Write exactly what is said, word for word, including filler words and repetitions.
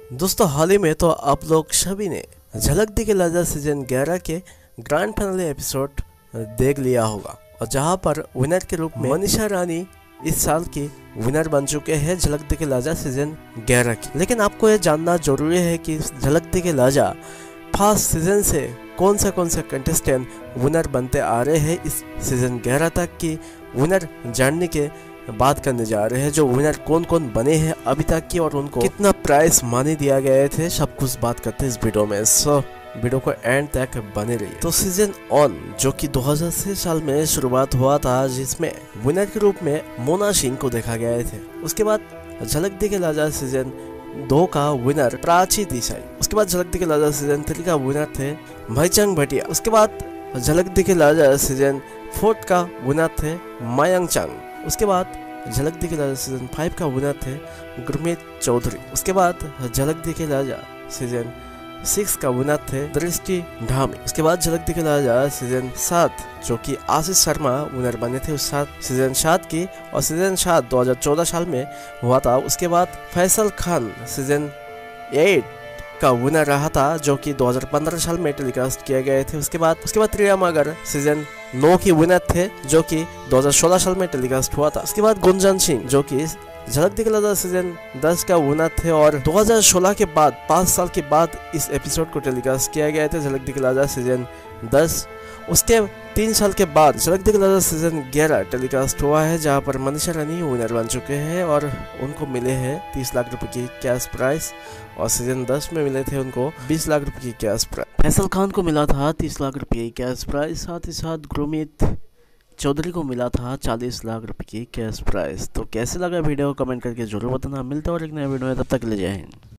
दोस्तों हाल ही में तो आप लोग सभी ने झलक दिखला जा सीजन ग्यारह के ग्रैंड फाइनल एपिसोड देख लिया होगा और जहां पर विनर के रूप में मनीषा रानी इस साल की विनर बन चुके हैं झलक दिखला जा सीजन ग्यारह की। लेकिन आपको यह जानना जरूरी है कि झलक दिखला जा फर्स्ट सीजन से कौन सा कौन सा कंटेस्टेंट विनर बनते आ रहे हैं इस सीजन ग्यारह तक की विनर जानने के बात करने जा रहे हैं। जो विनर कौन कौन बने हैं अभी तक की और उनको कितना प्राइस माने दिया गए थे, सब कुछ बात करते हैं इस वीडियो में। सो वीडियो को एंड तक बने रहिए। तो सीजन वन जो कि दो हज़ार छह साल में शुरुआत हुआ था, जिसमें विनर के रूप में मोना सिंह को देखा गए थे। उसके बाद झलक दिखला जा सीजन दो का विनर प्राची देसाई। उसके बाद झलक दिखला जा सीजन थ्री का विनर थे भाईचंग भटिया। उसके बाद झलक दिखला जा सीजन फोर्थ का विनर थे मयंक चंग। उसके बाद झलक दिखला जा सीजन फाइव का विनर थे गुरमीत चौधरी। उसके बाद झलक दिखला जा सीजन सिक्स का विनर थे दृष्टि ढामी। उसके बाद झलक दिखला जा सीजन सात जो कि आशीष शर्मा विनर बने थे उस सात सीजन सात की, और सीजन सात दो हज़ार चौदह साल में हुआ था। उसके बाद फैसल खान सीजन एट का विनर रहा था जो कि दो हज़ार पंद्रह साल में टेलीकास्ट किए गए थे। उसके बाद उसके बाद प्रिया मगर सीजन नौ की विनर थे जो कि दो हज़ार सोलह साल में टेलीकास्ट हुआ था। उसके बाद गुंजन सिंह जो कि झलक दिखला जा सीजन दस का विनर थे, और दो हज़ार सोलह के बाद पाँच साल के बाद इस एपिसोड को टेलीकास्ट किया गया था झलक दिखला जा सीजन दस। उसके तीन साल के बाद झलक दिखला जा सीजन ग्यारह टेलीकास्ट हुआ है, जहां पर मनीषा रानी विनर बन चुके हैं और उनको मिले हैं तीस लाख रुपए की कैश प्राइस, और सीजन दस में मिले थे उनको बीस लाख रुपए की कैश प्राइस। फैसल खान को मिला था तीस लाख रुपए की कैश प्राइस, साथ ही साथ गुरमीत चौधरी को मिला था चालीस लाख रुपए की कैश प्राइस। तो कैसे लगा वीडियो कमेंट करके जरूर बताना। मिलते हैं और एक नया वीडियो में, तब तक ले जय हिंद।